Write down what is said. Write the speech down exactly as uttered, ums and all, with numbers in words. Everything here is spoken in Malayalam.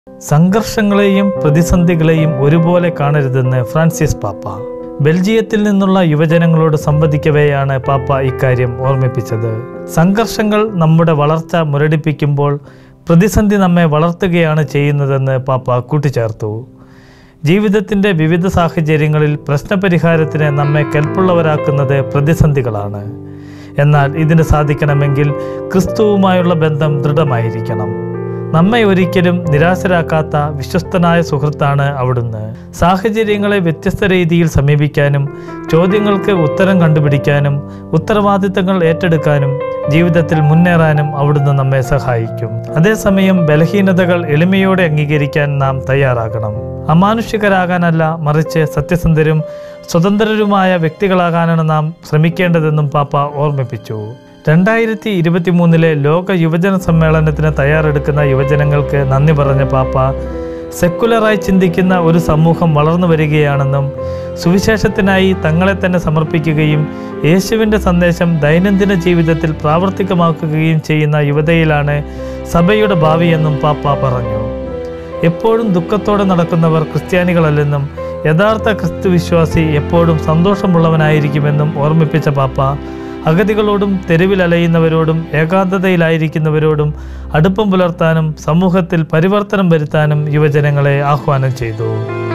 സംഘർഷങ്ങളെയും പ്രതിസന്ധികളെയും ഒരുപോലെ കാണരുതെന്ന് ഫ്രാൻസിസ് പാപ്പ. ബെൽജിയത്തിൽ നിന്നുള്ള യുവജനങ്ങളോട് സംവദിക്കവെയാണ് പാപ്പ ഇക്കാര്യം ഓർമ്മിപ്പിച്ചത്. സംഘർഷങ്ങൾ നമ്മുടെ വളർച്ച മുരടിപ്പിക്കുമ്പോൾ പ്രതിസന്ധി നമ്മെ വളർത്തുകയാണ് ചെയ്യുന്നതെന്ന് പാപ്പ കൂട്ടിച്ചേർത്തു. ജീവിതത്തിൻ്റെ വിവിധ സാഹചര്യങ്ങളിൽ പ്രശ്നപരിഹാരത്തിന് നമ്മെ കെൽപ്പുള്ളവരാക്കുന്നത് പ്രതിസന്ധികളാണ്. എന്നാൽ ഇതിന് സാധിക്കണമെങ്കിൽ ക്രിസ്തുവുമായുള്ള ബന്ധം ദൃഢമായിരിക്കണം. നമ്മെ ഒരിക്കലും നിരാശരാക്കാത്ത വിശ്വസ്തനായ സുഹൃത്താണ് അവിടുന്ന്. സാഹചര്യങ്ങളെ വ്യത്യസ്ത രീതിയിൽ സമീപിക്കാനും ചോദ്യങ്ങൾക്ക് ഉത്തരം കണ്ടുപിടിക്കാനും ഉത്തരവാദിത്തങ്ങൾ ഏറ്റെടുക്കാനും ജീവിതത്തിൽ മുന്നേറാനും അവിടുന്ന് നമ്മെ സഹായിക്കും. അതേസമയം ബലഹീനതകൾ എളിമയോടെ അംഗീകരിക്കാൻ നാം തയ്യാറാകണം. അമാനുഷികരാകാനല്ല, മറിച്ച് സത്യസന്ധരും സ്വതന്ത്രരുമായ വ്യക്തികളാകാനാണ് നാം ശ്രമിക്കേണ്ടതെന്നും പാപ്പ ഓർമ്മിപ്പിച്ചു. രണ്ടായിരത്തി ഇരുപത്തി മൂന്നിലെ ലോക യുവജന സമ്മേളനത്തിന് തയ്യാറെടുക്കുന്ന യുവജനങ്ങൾക്ക് നന്ദി പറഞ്ഞ പാപ്പ, സെക്കുലറായി ചിന്തിക്കുന്ന ഒരു സമൂഹം വളർന്നു വരികയാണെന്നും സുവിശേഷത്തിനായി തങ്ങളെ തന്നെ സമർപ്പിക്കുകയും യേശുവിൻ്റെ സന്ദേശം ദൈനംദിന ജീവിതത്തിൽ പ്രാവർത്തികമാക്കുകയും ചെയ്യുന്ന യുവതയിലാണ് സഭയുടെ ഭാവിയെന്നും പാപ്പ പറഞ്ഞു. എപ്പോഴും ദുഃഖത്തോടെ നടക്കുന്നവർ ക്രിസ്ത്യാനികളല്ലെന്നും യഥാർത്ഥ ക്രിസ്തു വിശ്വാസി എപ്പോഴും സന്തോഷമുള്ളവനായിരിക്കുമെന്നും ഓർമ്മിപ്പിച്ച പാപ്പ, അഗതികളോടും തെരുവിലലയുന്നവരോടും ഏകാന്തതയിലായിരിക്കുന്നവരോടും അടുപ്പം പുലർത്താനും സമൂഹത്തിൽ പരിവർത്തനം വരുത്താനും യുവജനങ്ങളെ ആഹ്വാനം ചെയ്തു.